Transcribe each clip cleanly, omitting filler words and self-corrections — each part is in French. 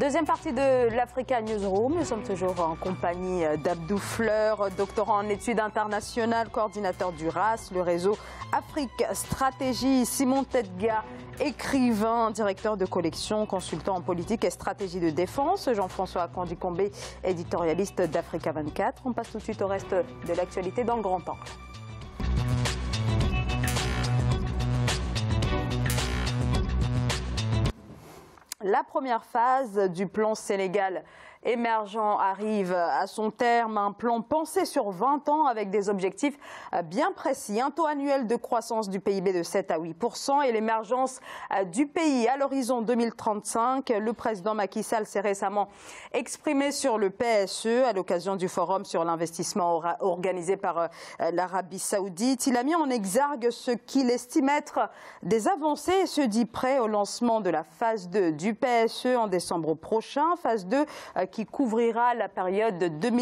Deuxième partie de l'Africa Newsroom. Nous sommes toujours en compagnie d'Abdou Fleur, doctorant en études internationales, coordinateur du RAS, le réseau Afrique Stratégie. Simon Tedga, écrivain, directeur de collection, consultant en politique et stratégie de défense. Jean-François Akondi-Kombe, éditorialiste d'Africa 24. On passe tout de suite au reste de l'actualité dans le grand angle. La première phase du plan Sénégal émergent arrive à son terme, un plan pensé sur 20 ans avec des objectifs bien précis. Un taux annuel de croissance du PIB de 7 à 8% et l'émergence du pays à l'horizon 2035. Le président Macky Sall s'est récemment exprimé sur le PSE à l'occasion du forum sur l'investissement organisé par l'Arabie Saoudite. Il a mis en exergue ce qu'il estime être des avancées et se dit prêt au lancement de la phase 2 du PSE en décembre prochain. Phase 2 qui couvrira la période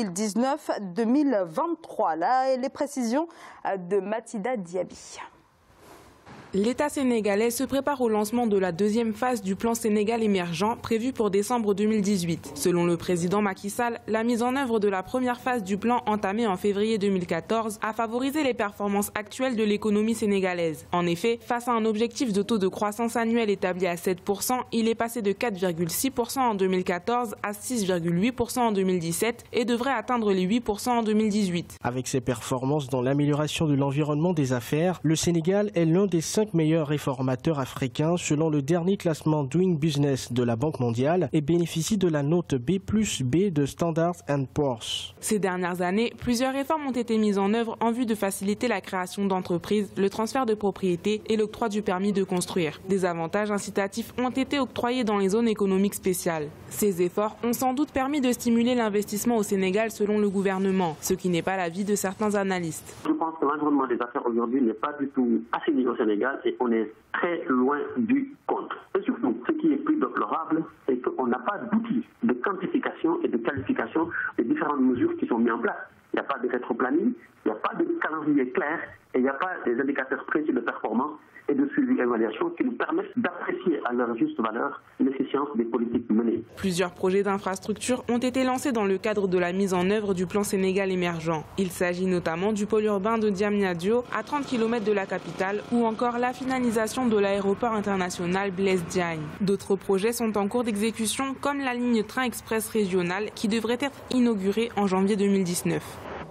2019-2023. Là, les précisions de Mathilda Diaby. L'État sénégalais se prépare au lancement de la deuxième phase du plan Sénégal émergent prévu pour décembre 2018. Selon le président Macky Sall, la mise en œuvre de la première phase du plan entamée en février 2014 a favorisé les performances actuelles de l'économie sénégalaise. En effet, face à un objectif de taux de croissance annuel établi à 7%, il est passé de 4,6% en 2014 à 6,8% en 2017 et devrait atteindre les 8% en 2018. Avec ses performances dans l'amélioration de l'environnement des affaires, le Sénégal est l'un des 5 meilleurs réformateurs africains selon le dernier classement Doing Business de la Banque mondiale et bénéficie de la note B+B de Standard & Poor's. Ces dernières années, plusieurs réformes ont été mises en œuvre en vue de faciliter la création d'entreprises, le transfert de propriété et l'octroi du permis de construire. Des avantages incitatifs ont été octroyés dans les zones économiques spéciales. Ces efforts ont sans doute permis de stimuler l'investissement au Sénégal selon le gouvernement, ce qui n'est pas l'avis de certains analystes. Je pense que l'environnement des affaires aujourd'hui n'est pas du tout assaini au Sénégal et on est très loin du compte. Et surtout, ce qui est plus déplorable, c'est qu'on n'a pas d'outils de quantification et de qualification des différentes mesures qui sont mises en place. Il n'y a pas de rétroplanning, il n'y a pas de calendrier clair et il n'y a pas des indicateurs précis de performance et de suivi et évaluation qui nous permettent d'apprécier à leur juste valeur l'efficience des politiques menées. Plusieurs projets d'infrastructures ont été lancés dans le cadre de la mise en œuvre du plan Sénégal émergent. Il s'agit notamment du pôle urbain de Diamniadio, à 30 km de la capitale, ou encore la finalisation de l'aéroport international Blaise Diagne. D'autres projets sont en cours d'exécution, comme la ligne train express régionale qui devrait être inaugurée en janvier 2019.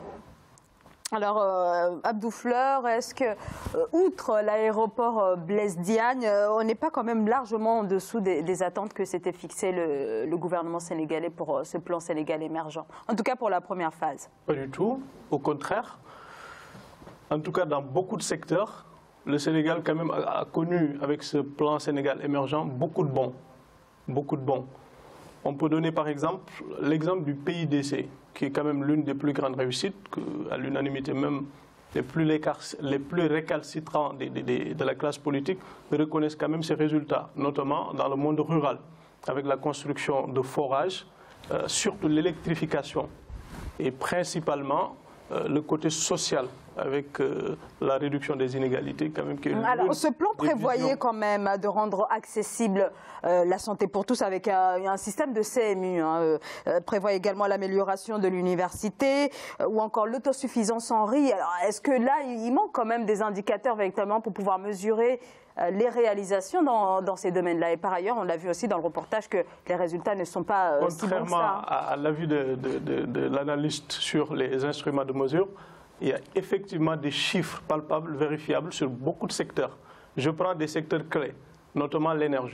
Alors, Abdou Fleur, est-ce que, outre l'aéroport Blaise Diagne, on n'est pas quand même largement en dessous des attentes que s'était fixé le gouvernement sénégalais pour ce plan Sénégal émergent, en tout cas pour la première phase? Pas du tout, au contraire. En tout cas, dans beaucoup de secteurs, le Sénégal quand même a connu, avec ce plan Sénégal émergent, beaucoup de bons. Beaucoup de bons. On peut donner par exemple l'exemple du PIDC, qui est quand même l'une des plus grandes réussites, à l'unanimité même les plus récalcitrants de la classe politique reconnaissent quand même ces résultats, notamment dans le monde rural, avec la construction de forages, surtout l'électrification et principalement le côté social, avec la réduction des inégalités quand même. Alors, ce plan prévoyait quand même de rendre accessible la santé pour tous avec un système de CMU. Prévoit également l'amélioration de l'université ou encore l'autosuffisance en riz. Alors, est-ce que là, il manque quand même des indicateurs véritablement pour pouvoir mesurer les réalisations dans ces domaines-là? Et par ailleurs, on l'a vu aussi dans le reportage que les résultats ne sont pas si bons que ça. Contrairement à l'avis de l'analyste sur les instruments de mesure, il y a effectivement des chiffres palpables, vérifiables sur beaucoup de secteurs. Je prends des secteurs clés, notamment l'énergie.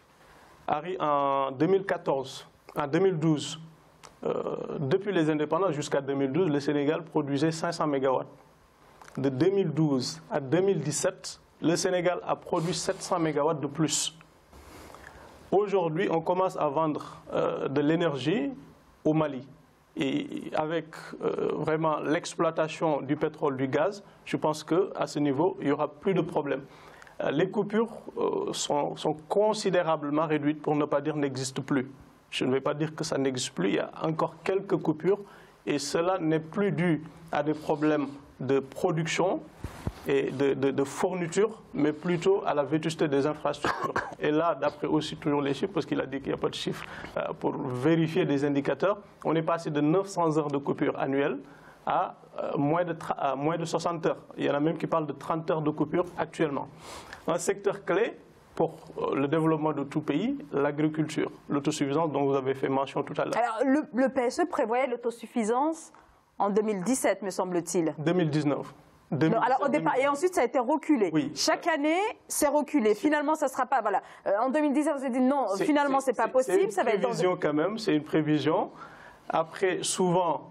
En 2014, en 2012, depuis les indépendances jusqu'à 2012, le Sénégal produisait 500 MW. De 2012 à 2017, le Sénégal a produit 700 MW de plus. Aujourd'hui, on commence à vendre de l'énergie au Mali. Et avec vraiment l'exploitation du pétrole, du gaz, je pense qu'à ce niveau, il n'y aura plus de problème. Les coupures sont considérablement réduites, pour ne pas dire n'existent plus. Je ne vais pas dire que ça n'existe plus, il y a encore quelques coupures et cela n'est plus dû à des problèmes de production, et de fourniture, mais plutôt à la vétusté des infrastructures. Et là, d'après aussi toujours les chiffres, parce qu'il a dit qu'il n'y a pas de chiffres pour vérifier des indicateurs, on est passé de 900 heures de coupure annuelle à moins de 60 heures. Il y en a même qui parlent de 30 heures de coupure actuellement. Un secteur clé pour le développement de tout pays, l'agriculture, l'autosuffisance dont vous avez fait mention tout à l'heure. Alors, le PSE prévoyait l'autosuffisance en 2017, me semble-t-il. 2019. Non, alors au départ, et ensuite ça a été reculé. Oui. Chaque année, c'est reculé. Finalement, ça ne sera pas. Voilà. En 2010, on s'est dit non, finalement, ce n'est pas possible. C'est une prévision quand même, c'est une prévision. Après, souvent,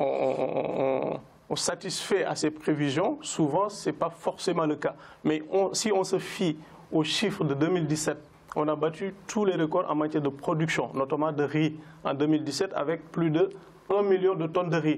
on satisfait à ces prévisions. Souvent, ce n'est pas forcément le cas. Mais si on se fie aux chiffres de 2017, on a battu tous les records en matière de production, notamment de riz en 2017, avec plus de 1 million de tonnes de riz.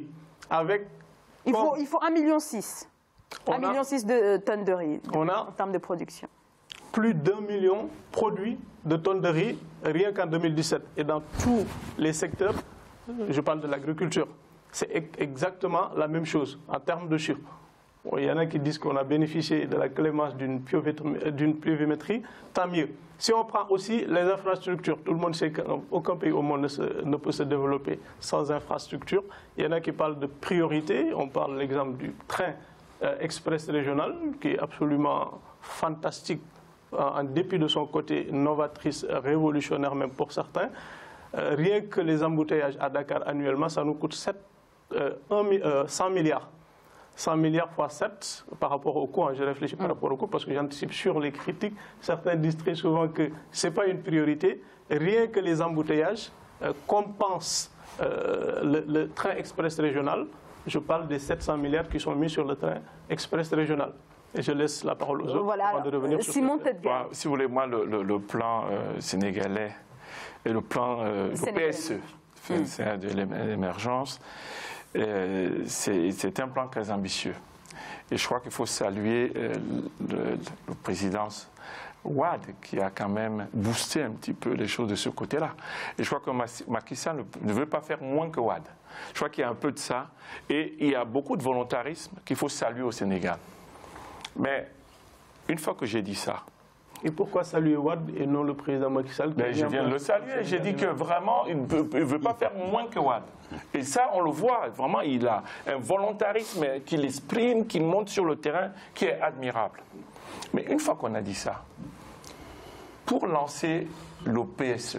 Il faut 1,6 million. 1,6 million de tonnes de riz en termes de production. Plus d'1 million produits de tonnes de riz rien qu'en 2017. Et dans tous les secteurs, je parle de l'agriculture, c'est exactement la même chose en termes de chiffres. Il y en a qui disent qu'on a bénéficié de la clémence d'une pluviométrie, tant mieux. Si on prend aussi les infrastructures, tout le monde sait qu'aucun pays au monde ne peut se développer sans infrastructure. Il y en a qui parlent de priorité. On parle de l'exemple du train express régional, qui est absolument fantastique, en dépit de son côté novatrice, révolutionnaire même pour certains. Rien que les embouteillages à Dakar annuellement, ça nous coûte 100 milliards. 100 milliards fois 7 par rapport au coût, je réfléchis par rapport au coût parce que j'anticipe sur les critiques. Certains disent très souvent que ce n'est pas une priorité. Rien que les embouteillages compensent le train express régional. Je parle des 700 milliards qui sont mis sur le train express régional. Et je laisse la parole aux autres avant de revenir sur Simon ce point. Si vous voulez, moi, le plan sénégalais et le plan PSE, de l'émergence, c'est un plan très ambitieux. Et je crois qu'il faut saluer le président Wade qui a quand même boosté un petit peu les choses de ce côté-là. Et je crois que Macky Sall ne veut pas faire moins que Wade. Je crois qu'il y a un peu de ça. Et il y a beaucoup de volontarisme qu'il faut saluer au Sénégal. Mais une fois que j'ai dit ça, et pourquoi saluer Wade et non le président Macky Sall? Je viens de le saluer. J'ai dit que vraiment, il ne veut pas faire moins que Wade. Et ça, on le voit. Vraiment, il a un volontarisme qu'il exprime, qui monte sur le terrain, qui est admirable. Mais une fois qu'on a dit ça, pour lancer le PSE,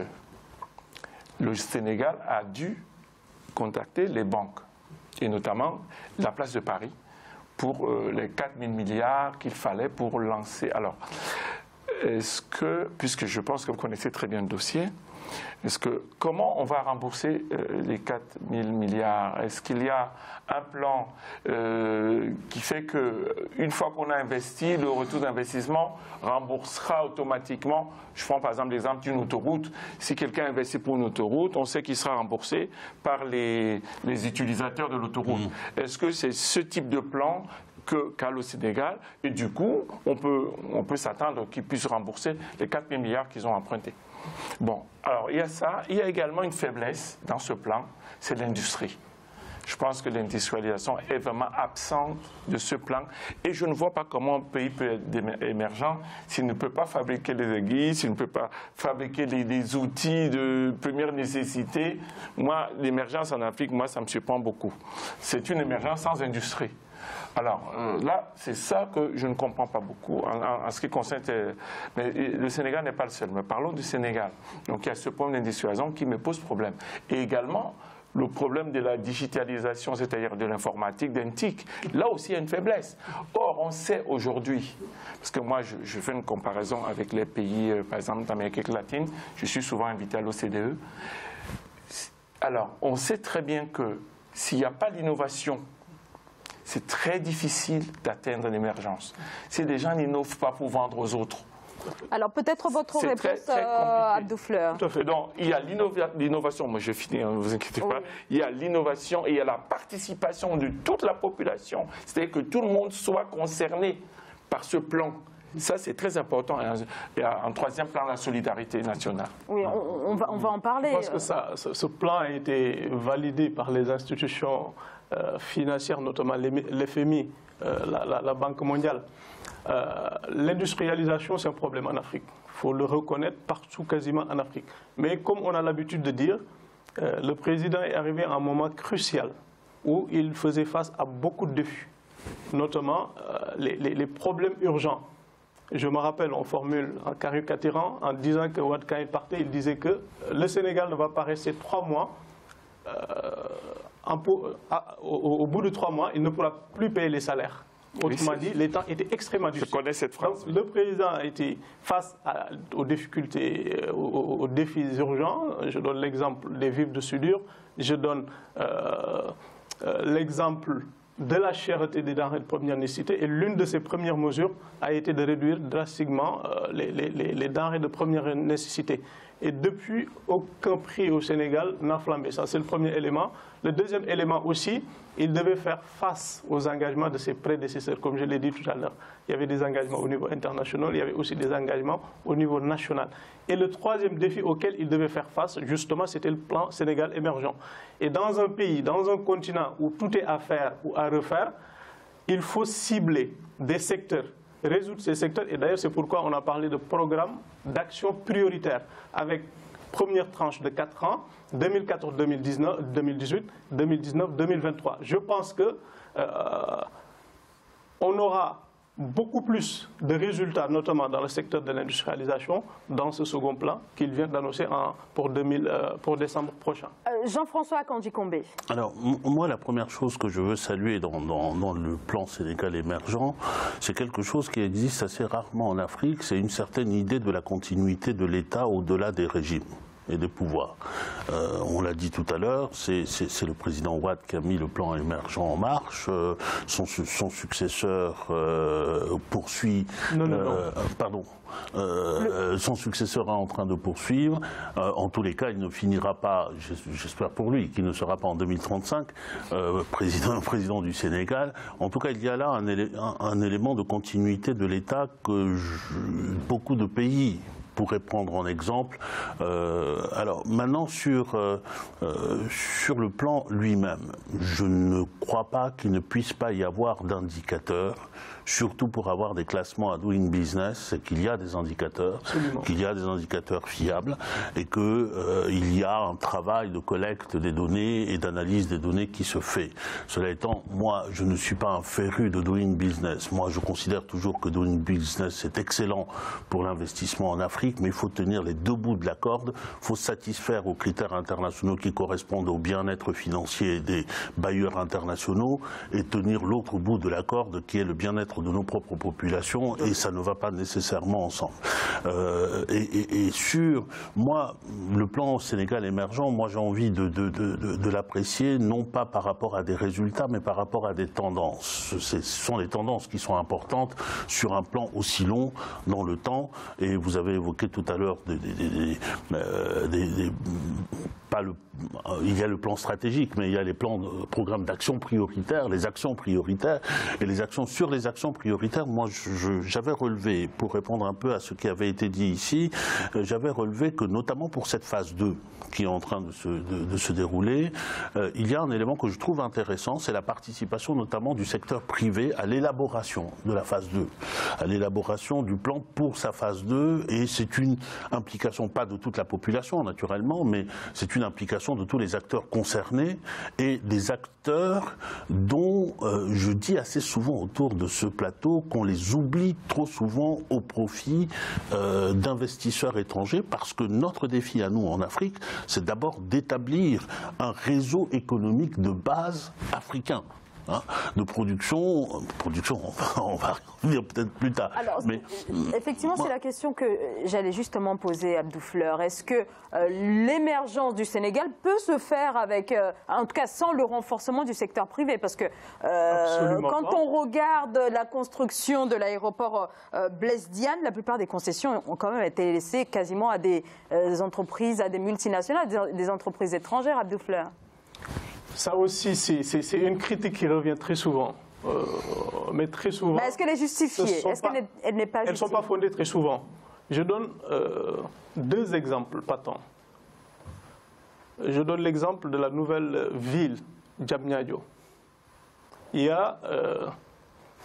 le Sénégal a dû contacter les banques, et notamment la place de Paris, pour les 4 000 milliards qu'il fallait pour lancer. Alors, est-ce que, puisque je pense que vous connaissez très bien le dossier, comment on va rembourser les 4 000 milliards? Est-ce qu'il y a un plan qui fait qu'une fois qu'on a investi, le retour d'investissement remboursera automatiquement? Je prends par exemple l'exemple d'une autoroute. Si quelqu'un investit pour une autoroute, on sait qu'il sera remboursé par les utilisateurs de l'autoroute. Est-ce que c'est ce type de plan qu'a le Sénégal, et du coup, on peut s'attendre qu'ils puissent rembourser les 4 000 milliards qu'ils ont empruntés? Bon, alors il y a ça. Il y a également une faiblesse dans ce plan, c'est l'industrie. Je pense que l'industrialisation est vraiment absente de ce plan. Et je ne vois pas comment un pays peut être émergent s'il ne peut pas fabriquer les aiguilles, s'il ne peut pas fabriquer les outils de première nécessité. Moi, l'émergence en Afrique, moi, ça me surprend beaucoup. C'est une émergence sans industrie. Alors là, c'est ça que je ne comprends pas beaucoup en ce qui concerne. Mais le Sénégal n'est pas le seul. Mais parlons du Sénégal. Donc il y a ce problème d'industrialisation qui me pose problème. Et également, le problème de la digitalisation, c'est-à-dire de l'informatique, d'un TIC. Là aussi, il y a une faiblesse. Or, on sait aujourd'hui, parce que moi, je fais une comparaison avec les pays, par exemple, d'Amérique latine, je suis souvent invité à l'OCDE. Alors, on sait très bien que s'il n'y a pas d'innovation, c'est très difficile d'atteindre l'émergence. Si les gens n'innovent pas pour vendre aux autres. Alors peut-être votre réponse, Abdou Fleur. Tout à fait. Donc il y a l'innovation, moi je finis, ne vous inquiétez pas. Il y a l'innovation et il y a la participation de toute la population. C'est-à-dire que tout le monde soit concerné par ce plan. Ça, c'est très important. Il y a un troisième plan, la solidarité nationale. Oui, on va en parler. Je pense que ce plan a été validé par les institutions financières, notamment l'FMI, la Banque mondiale. L'industrialisation, c'est un problème en Afrique. Il faut le reconnaître partout, quasiment en Afrique. Mais comme on a l'habitude de dire, le président est arrivé à un moment crucial où il faisait face à beaucoup de défis, notamment les problèmes urgents. Je me rappelle, on formule en caricaturant, en disant que Wade, quand il partait, il disait que le Sénégal ne va pas rester 3 mois. Au bout de 3 mois, il ne pourra plus payer les salaires. Autrement dit, les temps étaient extrêmement difficiles. Je connais cette phrase. Donc, le président a été face aux difficultés, aux défis urgents. Je donne l'exemple des vivres de soudure. Je donne l'exemple de la cherté des denrées de première nécessité. Et l'une de ses premières mesures a été de réduire drastiquement les denrées de première nécessité. Et depuis, aucun prix au Sénégal n'a flambé. Ça, c'est le premier élément. Le deuxième élément aussi, il devait faire face aux engagements de ses prédécesseurs, comme je l'ai dit tout à l'heure. Il y avait des engagements au niveau international, il y avait aussi des engagements au niveau national. Et le troisième défi auquel il devait faire face, justement, c'était le plan Sénégal émergent. Et dans un pays, dans un continent où tout est à faire ou à refaire, il faut cibler des secteurs, résoudre ces secteurs. Et d'ailleurs, c'est pourquoi on a parlé de programme d'action prioritaire avec première tranche de 4 ans, 2014-2018, 2019-2023. Je pense que on aura beaucoup plus de résultats, notamment dans le secteur de l'industrialisation, dans ce second plan qu'il vient d'annoncer pour décembre prochain. Jean-François Kandji-Combé. Alors, moi, la première chose que je veux saluer dans le plan Sénégal émergent, c'est quelque chose qui existe assez rarement en Afrique, c'est une certaine idée de la continuité de l'État au-delà des régimes et des pouvoirs. On l'a dit tout à l'heure, c'est le président Wade qui a mis le plan émergent en marche. Son successeur poursuit. Son successeur est en train de poursuivre. En tous les cas, il ne finira pas, j'espère pour lui, qu'il ne sera pas en 2035 président du Sénégal. En tout cas, il y a là un élément de continuité de l'État que beaucoup de pays pourrait prendre en exemple. Alors maintenant sur le plan lui-même, je ne crois pas qu'il ne puisse pas y avoir d'indicateurs, surtout pour avoir des classements à Doing Business, c'est qu'il y a des indicateurs, qu'il y a des indicateurs fiables et qu'il y a un travail de collecte des données et d'analyse des données qui se fait. Cela étant, moi je ne suis pas un féru de Doing Business. Moi je considère toujours que Doing Business est excellent pour l'investissement en Afrique, mais il faut tenir les deux bouts de la corde, il faut satisfaire aux critères internationaux qui correspondent au bien-être financier des bailleurs internationaux et tenir l'autre bout de la corde qui est le bien-être de nos propres populations, et ça ne va pas nécessairement ensemble. Et sur, moi, le plan Sénégal émergent, moi j'ai envie de l'apprécier, non pas par rapport à des résultats, mais par rapport à des tendances. Ce sont les tendances qui sont importantes sur un plan aussi long dans le temps, et vous avez évoqué tout à l'heure il y a le plan stratégique, mais il y a les programmes d'action prioritaires, les actions prioritaires, et sur les actions prioritaires, moi j'avais relevé, pour répondre un peu à ce qui avait été dit ici, j'avais relevé que notamment pour cette phase 2 qui est en train de se dérouler, il y a un élément que je trouve intéressant, c'est la participation notamment du secteur privé à l'élaboration de la phase 2, à l'élaboration du plan pour sa phase 2, et c'est une implication, pas de toute la population naturellement, mais c'est une implication de tous les acteurs concernés et des acteurs dont je dis assez souvent autour de ce plateau qu'on les oublie trop souvent au profit d'investisseurs étrangers, parce que notre défi à nous en Afrique, c'est d'abord d'établir un réseau économique de base africain. De production, on va revenir peut-être plus tard. Alors, mais, effectivement, c'est la question que j'allais justement poser à Abdou Fleur. Est-ce que l'émergence du Sénégal peut se faire avec, en tout cas sans le renforcement du secteur privé? Parce que quand on regarde la construction de l'aéroport Blaise Diagne, la plupart des concessions ont quand même été laissées quasiment à des entreprises, à des multinationales, des entreprises étrangères, Abdou Fleur. Ça aussi, c'est une critique qui revient très souvent. Mais très souvent. Mais est-ce qu'elle est justifiée? Est-ce qu'elle n'est pas justifiée? Elles ne sont pas fondées très souvent. Je donne 2 exemples patents. Je donne l'exemple de la nouvelle ville, Diamniadio. Il y a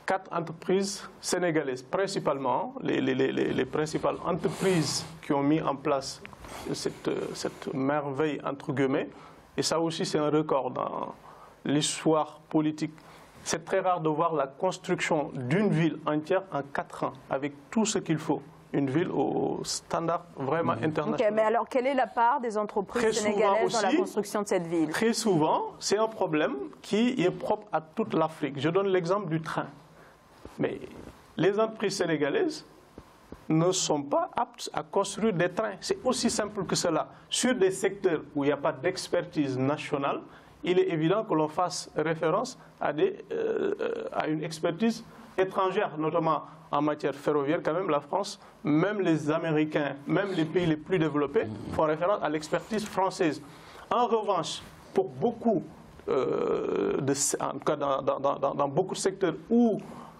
4 entreprises sénégalaises, principalement, les principales entreprises qui ont mis en place cette merveille, entre guillemets. Et ça aussi, c'est un record dans l'histoire politique. C'est très rare de voir la construction d'une ville entière en 4 ans, avec tout ce qu'il faut. Une ville au standard vraiment international. Okay, mais alors, quelle est la part des entreprises sénégalaises dans la construction de cette ville? Très souvent, c'est un problème qui est propre à toute l'Afrique. Je donne l'exemple du train. Mais les entreprises sénégalaises ne sont pas aptes à construire des trains. C'est aussi simple que cela. Sur des secteurs où il n'y a pas d'expertise nationale, il est évident que l'on fasse référence à une expertise étrangère, notamment en matière ferroviaire. Quand même, la France, même les Américains, même les pays les plus développés font référence à l'expertise française. En revanche, pour beaucoup, en tout cas dans beaucoup de secteurs où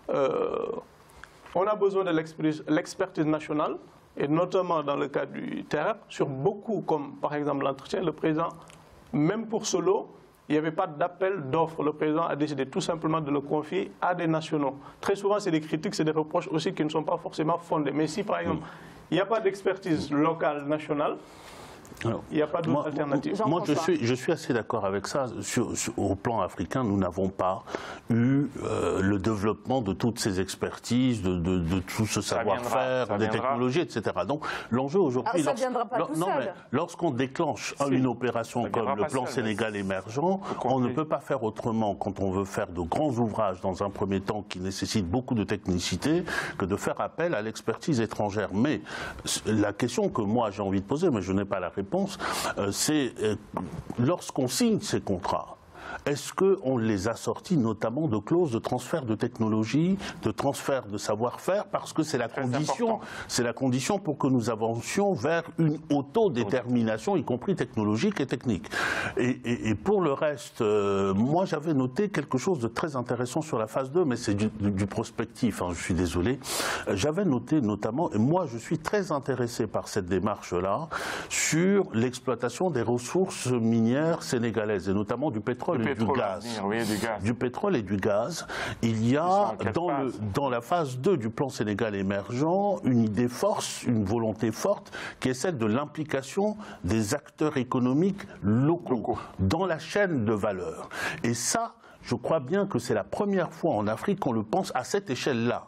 on a besoin de l'expertise nationale, et notamment dans le cas du terrain, sur beaucoup, comme par exemple l'entretien, le président, même pour ce lot, il n'y avait pas d'appel d'offres. Le président a décidé tout simplement de le confier à des nationaux. Très souvent, c'est des critiques, c'est des reproches aussi qui ne sont pas forcément fondés. Mais si, par exemple, il n'y a pas d'expertise locale, nationale, il n'y a pas d'autre alternative. Moi, je suis assez d'accord avec ça. Au plan africain, nous n'avons pas eu le développement de toutes ces expertises, de tout ce savoir-faire, des technologies, etc. Donc, l'enjeu aujourd'hui... ça ne viendra pas tout seul. Lorsqu'on déclenche une opération comme le plan Sénégal émergent, on ne peut pas faire autrement quand on veut faire de grands ouvrages dans un premier temps qui nécessitent beaucoup de technicité que de faire appel à l'expertise étrangère. Mais la question que moi j'ai envie de poser, mais je n'ai pas la réponse, c'est lorsqu'on signe ces contrats, est-ce qu'on les assortit notamment de clauses de transfert de technologie, de transfert de savoir-faire, parce que c'est la condition pour que nous avancions vers une autodétermination, y compris technologique et technique. Et pour le reste, moi j'avais noté quelque chose de très intéressant sur la phase 2, mais c'est du prospectif, hein, je suis désolé. J'avais noté notamment, et moi je suis très intéressé par cette démarche-là, sur l'exploitation des ressources minières sénégalaises, et notamment du pétrole. Du pétrole et du gaz. Il y a dans la phase 2 du plan Sénégal émergent une idée forte, une volonté forte qui est celle de l'implication des acteurs économiques locaux dans la chaîne de valeur. Et ça, je crois bien que c'est la première fois en Afrique qu'on le pense à cette échelle-là.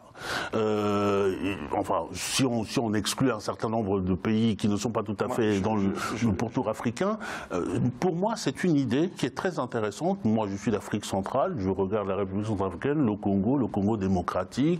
Enfin, si on exclut un certain nombre de pays qui ne sont pas tout à fait dans le pourtour africain, pour moi c'est une idée qui est très intéressante. Moi je suis d'Afrique centrale, je regarde la République centrafricaine, le Congo démocratique.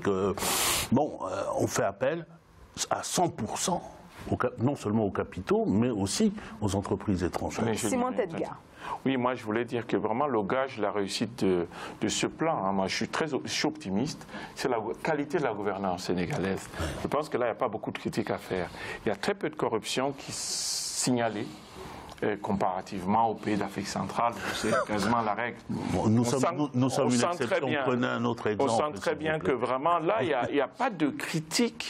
On fait appel à 100%, non seulement aux capitaux, mais aussi aux entreprises étrangères. Simon Tedgar. Oui, moi je voulais dire que vraiment le gage, la réussite de ce plan, hein, moi je suis optimiste, c'est la qualité de la gouvernance sénégalaise. Je pense que là il n'y a pas beaucoup de critiques à faire. Il y a très peu de corruption qui est signalée. Comparativement aux pays d'Afrique centrale, c'est quasiment la règle. Nous sommes une exception, prenez un autre exemple. On sent très bien que vraiment là, il n'y a pas de critiques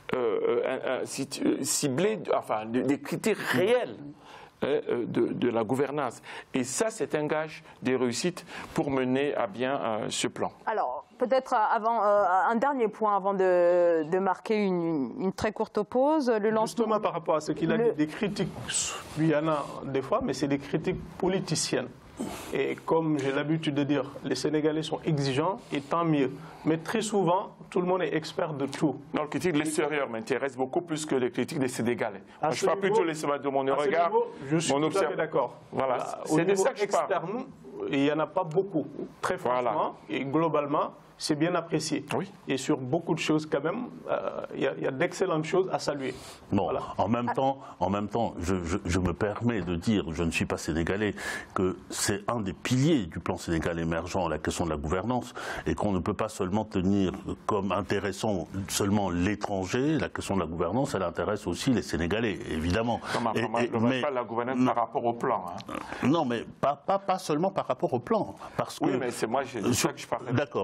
ciblées, enfin des critiques réelles de la gouvernance. Et ça, c'est un gage des réussites pour mener à bien ce plan. Alors, peut-être un dernier point avant de marquer une très courte pause. Justement, par rapport à ce qu'il a dit, des critiques, il y en a des fois, mais c'est des critiques politiciennes. Et comme j'ai l'habitude de dire, les Sénégalais sont exigeants et tant mieux. Mais très souvent, tout le monde est expert de tout. Non, les critiques de l'extérieur m'intéressent beaucoup plus que les critiques des Sénégalais. Moi, je parle plutôt de mon regard. Je suis tout à fait d'accord. Voilà. C'est de ça que je parle. Externe, il n'y en a pas beaucoup. Très franchement, et globalement, c'est bien apprécié. Oui. Et sur beaucoup de choses, quand même, il y a d'excellentes choses à saluer. Bon, voilà. en même temps, je me permets de dire, je ne suis pas sénégalais, que c'est un des piliers du plan Sénégal émergent, la question de la gouvernance, et qu'on ne peut pas seulement tenir comme intéressant seulement l'étranger. La question de la gouvernance, elle intéresse aussi les Sénégalais, évidemment. Mais pas la gouvernance par rapport au plan. Hein. Non, mais pas seulement par rapport au plan. Parce que, oui, mais c'est moi, c'est ça que je parlais. D'accord. Mais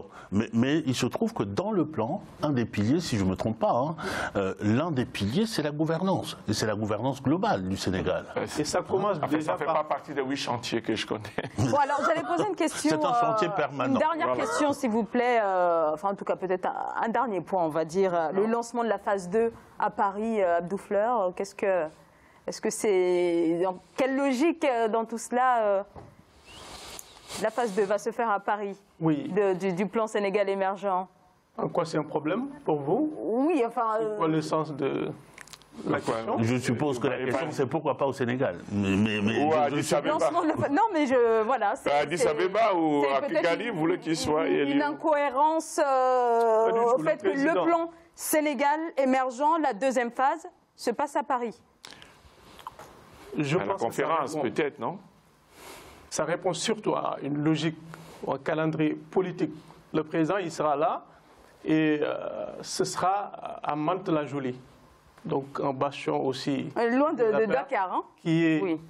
Mais il se trouve que dans le plan, un des piliers, si je ne me trompe pas, l'un des piliers, c'est la gouvernance. Et c'est la gouvernance globale du Sénégal. Et ça commence déjà ça ne fait pas partie des 8 chantiers que je connais. Bon, alors j'allais poser une question. C'est un chantier permanent. Une dernière question, s'il vous plaît. Enfin, en tout cas, peut-être un dernier point, on va dire. Le lancement de la phase 2 à Paris, Abdou Fleur. Est-ce que c'est... Quelle logique dans tout cela la phase 2 va se faire à Paris, oui. du plan Sénégal émergent. En quoi c'est un problème pour vous? Oui, enfin... C'est quoi le sens de la question? Je suppose que la question, c'est pourquoi pas au Sénégal. Ou à Addis Abeba. Non, mais voilà. À Addis Abeba ou à Kigali, vous voulez qu'il soit élu. Une incohérence au fait que le plan Sénégal émergent, la deuxième phase, se passe à Paris. À la conférence, peut-être, non? Ça répond surtout à une logique, ou un calendrier politique. Le président, il sera là et ce sera à Mantes-la-Jolie. Donc un bastion aussi. Loin de Dakar, hein? Qui est... Oui.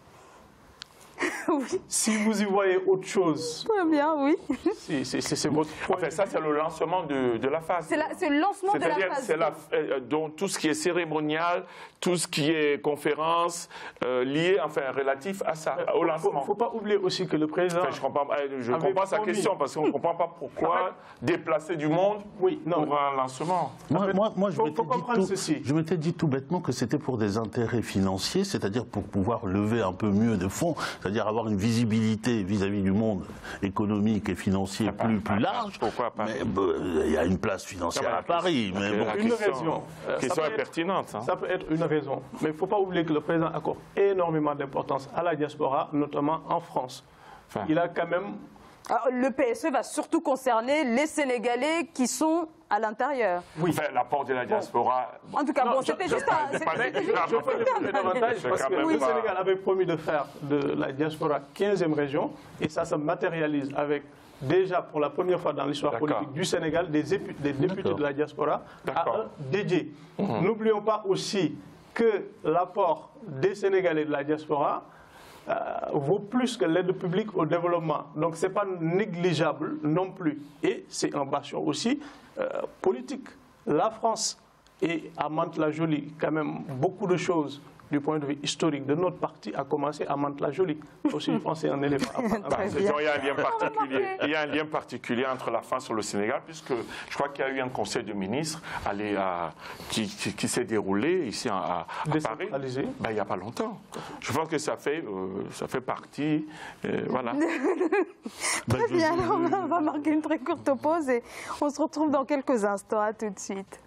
Oui. Si vous y voyez autre chose... Très bien, oui. C'est votre point. Enfin, ça, c'est le lancement de la phase. C'est le lancement de la phase. C'est-à-dire, donc, tout ce qui est cérémonial, tout ce qui est conférence, lié, enfin, relatif à ça, au lancement. Il ne faut pas oublier aussi que le président... Enfin, je comprends sa question, parce qu'on ne comprend pas pourquoi déplacer du monde pour un lancement. Moi, je m'étais dit tout bêtement que c'était pour des intérêts financiers, c'est-à-dire pour pouvoir lever un peu mieux de fonds, c'est-à-dire avoir une visibilité vis-à-vis du monde économique et financier plus large. Pourquoi pas? Mais il y a une place financière à Paris. Mais bon. Une raison. Question pertinente. Hein. Ça peut être une raison. Mais il ne faut pas oublier que le président accorde énormément d'importance à la diaspora, notamment en France. Enfin. Il a quand même... Alors, le PSE va surtout concerner les Sénégalais qui sont à l'intérieur. Oui, enfin, l'apport de la diaspora... En tout cas, c'était juste un... Je peux un avantage parce que le Sénégal avait promis de faire de la diaspora 15e région et ça se matérialise avec, déjà pour la première fois dans l'histoire politique du Sénégal, des députés de la diaspora à un dédié. N'oublions pas aussi que l'apport des Sénégalais de la diaspora vaut plus que l'aide publique au développement. Donc ce n'est pas négligeable non plus. Et c'est un bastion aussi politique. La France et à Mantes-la-Jolie, quand même beaucoup de choses du point de vue historique de notre parti a commencé à Mantes-la-Jolie. Aussi, je pense que c'est un élément. Il y a un lien particulier. Il y a un lien particulier entre la France et le Sénégal, puisque je crois qu'il y a eu un conseil de ministres qui s'est déroulé ici à Paris. Il n'y a pas longtemps. Je pense que ça fait partie. Voilà. Très bien, alors on va marquer une très courte pause et on se retrouve dans quelques instants. À tout de suite.